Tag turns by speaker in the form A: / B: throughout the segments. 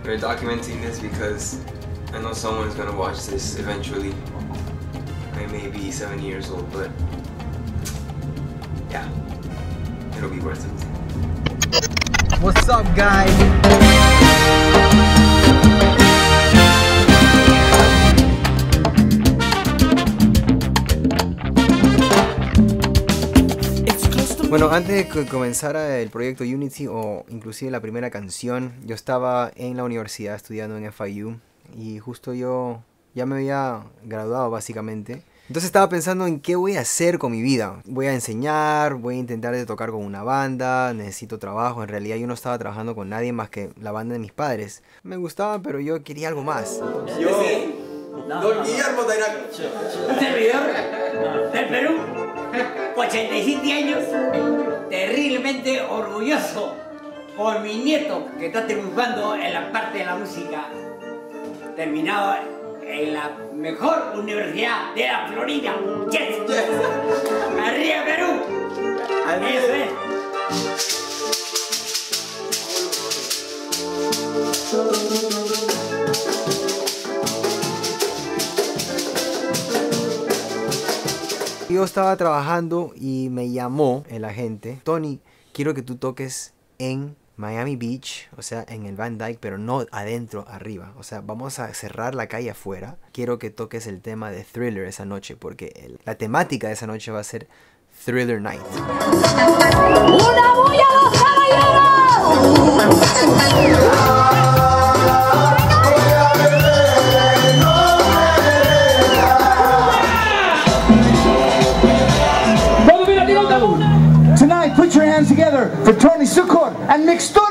A: We're documenting this because I know someone is going to watch this eventually. I may be 7 years old, but yeah, it'll be worth it.
B: What's up, guys? Bueno, antes de que comenzara el proyecto Unity o inclusive la primera canción, yo estaba en la universidad estudiando en FIU y justo yo ya me había graduado básicamente. Entonces estaba pensando en qué voy a hacer con mi vida. Voy a enseñar, voy a intentar de tocar con una banda, necesito trabajo. En realidad yo no estaba trabajando con nadie más que la banda de mis padres. Me gustaba, pero yo quería algo más.
C: Don Guillermo Tairac, servidor del Perú, 87 años, terriblemente orgulloso por mi nieto que está triunfando en la parte de la música, terminado en la mejor universidad de la Florida. Yes. Arriba Perú. Eso es.
B: Yo estaba trabajando y me llamó el agente. Tony, quiero que tú toques en Miami Beach, o sea, en el Van Dyke, pero no adentro, arriba. O sea, vamos a cerrar la calle afuera. Quiero que toques el tema de Thriller esa noche, porque la temática de esa noche va a ser Thriller Night.
D: ¡Una bulla a los caballeros!
E: Tonight, put your hands together for Tony Sucor and Mixtura!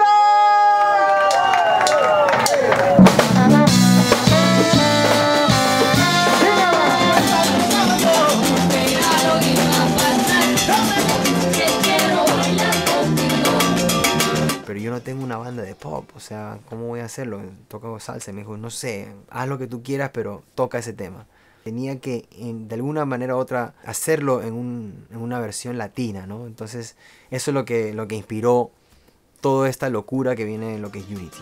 B: Pero yo no tengo una banda de pop, o sea, ¿cómo voy a hacerlo? Toco salsa. Me dijo, no sé, haz lo que tú quieras, pero toca ese tema. Tenía que, de alguna manera u otra, hacerlo en una versión latina, ¿no? Entonces, eso es lo que inspiró toda esta locura que viene en lo que es Unity.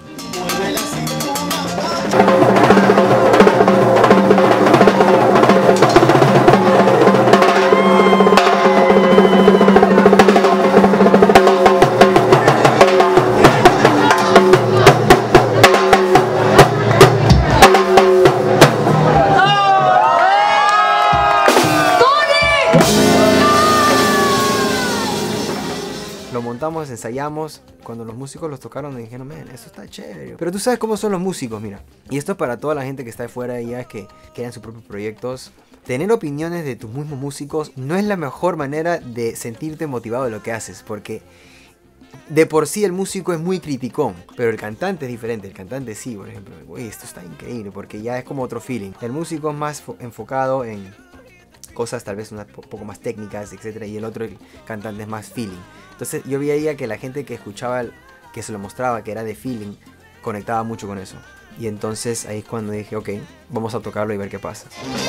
B: Lo montamos, ensayamos. Cuando los músicos los tocaron, me dijeron, man, eso está chévere. Pero tú sabes cómo son los músicos, mira. Y esto es para toda la gente que está afuera y ya es que crean sus propios proyectos. Tener opiniones de tus mismos músicos no es la mejor manera de sentirte motivado de lo que haces. Porque de por sí el músico es muy criticón, pero el cantante es diferente. El cantante sí, por ejemplo, uy, esto está increíble, porque ya es como otro feeling. El músico es más enfocado en cosas tal vez un poco más técnicas, etcétera, y el otro, el cantante, es más feeling. Entonces yo veía que la gente que escuchaba, que se lo mostraba, que era de feeling, conectaba mucho con eso. Y entonces ahí es cuando dije, ok, vamos a tocarlo y ver qué pasa.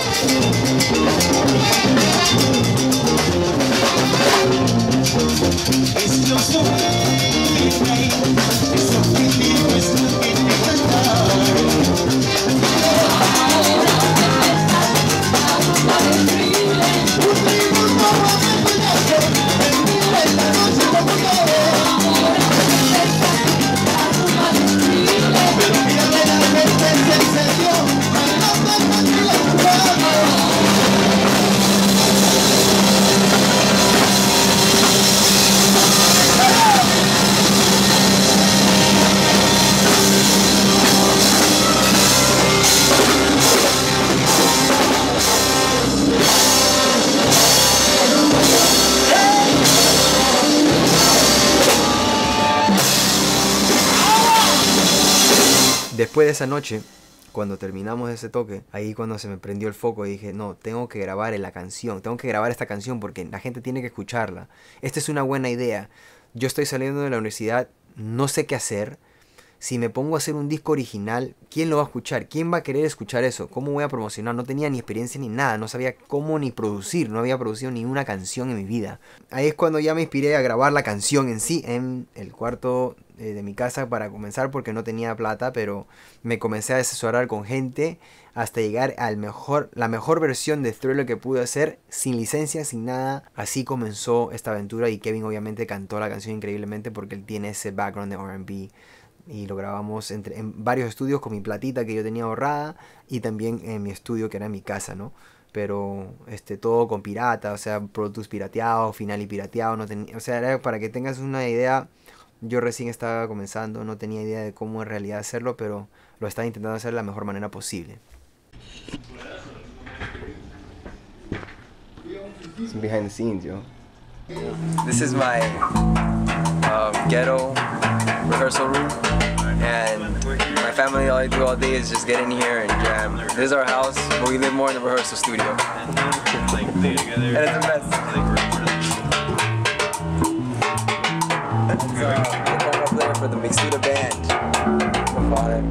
B: Después de esa noche, cuando terminamos ese toque, ahí cuando se me prendió el foco, dije, no, tengo que grabar la canción, tengo que grabar esta canción porque la gente tiene que escucharla. Esta es una buena idea. Yo estoy saliendo de la universidad, no sé qué hacer. si me pongo a hacer un disco original, ¿quién lo va a escuchar? ¿Quién va a querer escuchar eso? ¿Cómo voy a promocionar? No tenía ni experiencia ni nada, no sabía cómo ni producir, no había producido ni una canción en mi vida. Ahí es cuando ya me inspiré a grabar la canción en sí, en el cuarto de mi casa para comenzar, porque no tenía plata, pero me comencé a asesorar con gente hasta llegar a la mejor versión de Thriller que pude hacer, sin licencia, sin nada. Así comenzó esta aventura, y Kevin obviamente cantó la canción increíblemente porque él tiene ese background de R&B, y lo grabamos en varios estudios con mi platita que yo tenía ahorrada, y también en mi estudio que era en mi casa, ¿no? Pero todo con pirata, o sea, Pro Tools pirateado, Finale pirateado, no tenía, o sea, era para que tengas una idea. Yo recién estaba comenzando, no tenía idea de cómo en realidad hacerlo, pero lo estaba intentando hacer de la mejor manera posible.
A: Some behind the scenes, yo. This is my ghetto rehearsal room, and my family, all I do all day is just get in here and jam. This is our house, but we live more in the rehearsal studio. And it's a mess. So, I'm player for the Mixuda band. My father.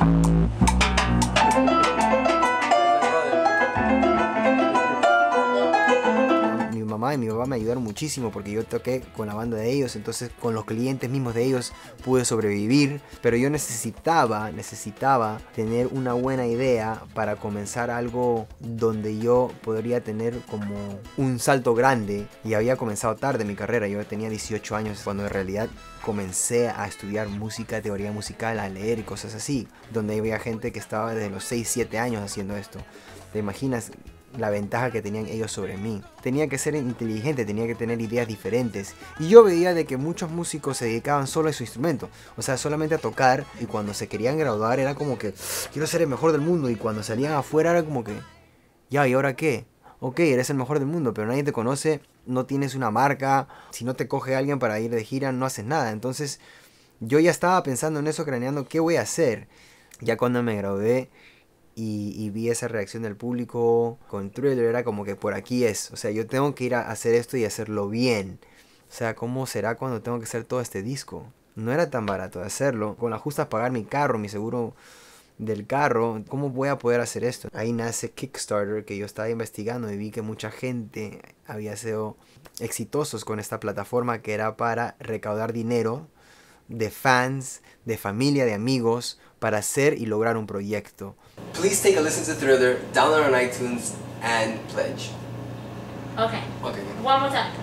B: Y mi papá me ayudaron muchísimo porque yo toqué con la banda de ellos, entonces con los clientes mismos de ellos pude sobrevivir, pero yo necesitaba tener una buena idea para comenzar algo donde yo podría tener como un salto grande, y había comenzado tarde mi carrera. Yo tenía 18 años cuando en realidad comencé a estudiar música, teoría musical, a leer y cosas así, donde había gente que estaba desde los 6-7 años haciendo esto. ¿Te imaginas la ventaja que tenían ellos sobre mí? Tenía que ser inteligente, tenía que tener ideas diferentes, y yo veía de que muchos músicos se dedicaban solo a su instrumento, o sea, solamente a tocar, y cuando se querían graduar era como que quiero ser el mejor del mundo, y cuando salían afuera era como que ya, ¿y ahora qué? Ok, eres el mejor del mundo, pero nadie te conoce, no tienes una marca, si no te coge alguien para ir de gira no haces nada. Entonces yo ya estaba pensando en eso, craneando qué voy a hacer. Ya cuando me gradué y vi esa reacción del público con Thriller, era como que por aquí es, o sea, yo tengo que ir a hacer esto y hacerlo bien. O sea, ¿cómo será cuando tengo que hacer todo este disco? No era tan barato de hacerlo, con las justas pagar mi carro, mi seguro del carro, ¿cómo voy a poder hacer esto? Ahí nace Kickstarter, que yo estaba investigando y vi que mucha gente había sido exitosos con esta plataforma, que era para recaudar dinero de fans, de familia, de amigos, para hacer y lograr un proyecto.
A: Please take a listen to Thriller, download on iTunes, and pledge.
D: Okay.
A: Okay.
D: One more time.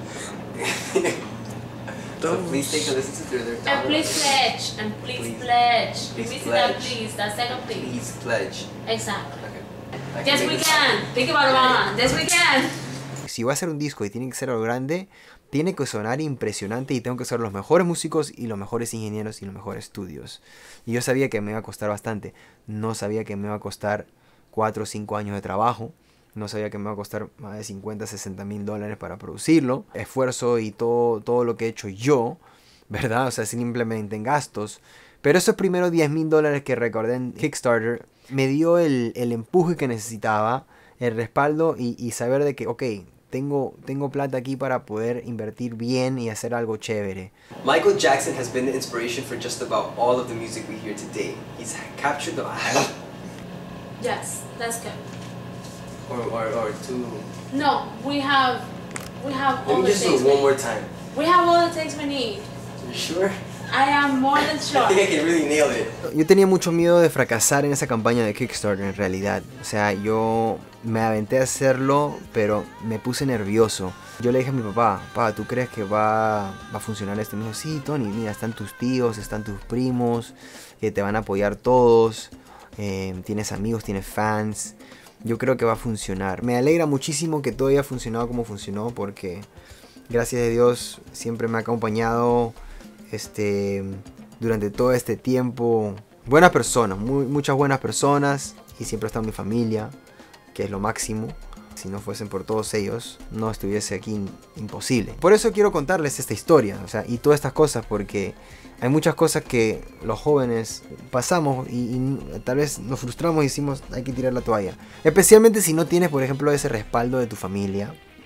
A: So please take a listen to Thriller.
D: And please pledge. And please pledge.
A: Please
D: Please
A: pledge.
D: that please. That second please.
A: Please pledge.
D: Exactly.
A: Okay.
D: Yes, we can. Think about it, mama. Yes, we can.
B: Si voy a hacer un disco y tiene que ser algo grande, tiene que sonar impresionante, y tengo que ser los mejores músicos y los mejores ingenieros y los mejores estudios. Y yo sabía que me iba a costar bastante. No sabía que me iba a costar 4 o 5 años de trabajo. No sabía que me iba a costar más de 50, 60 mil dólares para producirlo. Esfuerzo y todo lo que he hecho yo, ¿verdad? O sea, simplemente en gastos. Pero esos primeros 10 mil dólares que recordé en Kickstarter me dio el empuje que necesitaba, el respaldo y saber de que, ok, tengo plata aquí para poder invertir bien y hacer algo chévere.
A: Michael Jackson has been the inspiration for just about all of the music we hear today. He's captured the...
D: Yes, that's good.
A: or two...
D: No, we have
A: Let
D: all
A: me
D: the
A: just do
D: things
A: it one
D: we
A: more
D: need.
A: time.
D: We have all the things we need.
A: You sure?
D: I am more than
A: I
D: sure.
A: think I can really nail it.
B: Yo tenía mucho miedo de fracasar en esa campaña de Kickstarter en realidad. O sea, yo me aventé a hacerlo, pero me puse nervioso. Yo le dije a mi papá, ¿tú crees que va a funcionar esto? Y me dijo, sí, Tony, mira, están tus tíos, están tus primos, que te van a apoyar todos. Tienes amigos, tienes fans. Yo creo que va a funcionar. Me alegra muchísimo que todo haya funcionado como funcionó, porque gracias a Dios siempre me ha acompañado durante todo este tiempo. Buenas personas, muchas buenas personas, y siempre está mi familia, que es lo máximo. Si no fuesen por todos ellos, no estuviese aquí, imposible. Por eso quiero contarles esta historia, o sea, y todas estas cosas, porque hay muchas cosas que los jóvenes pasamos y tal vez nos frustramos y decimos hay que tirar la toalla. Especialmente si no tienes, por ejemplo, ese respaldo de tu familia.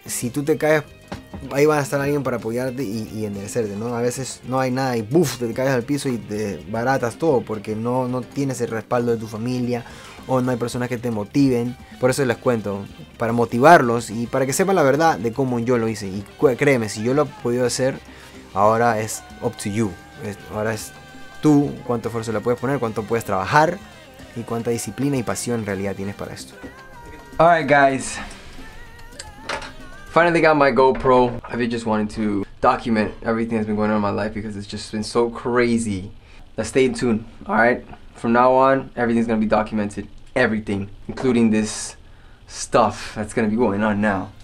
B: si tú te caes, ahí va a estar alguien para apoyarte y enderezarte, ¿no? A veces no hay nada y ¡buf! Te caes al piso y te baratas todo porque no tienes el respaldo de tu familia o no hay personas que te motiven. Por eso les cuento, para motivarlos y para que sepan la verdad de cómo yo lo hice. Y créeme, si yo lo he podido hacer, ahora es up to you. Ahora es tú cuánto esfuerzo le puedes poner, cuánto puedes trabajar y cuánta disciplina y pasión en realidad tienes para esto.
A: Alright guys, finally got my GoPro. I've been just wanting to document everything that's been going on in my life because it's just been so crazy. Let's stay tuned, alright? From now on, everything's gonna be documented. Everything, including this stuff that's gonna be going on now.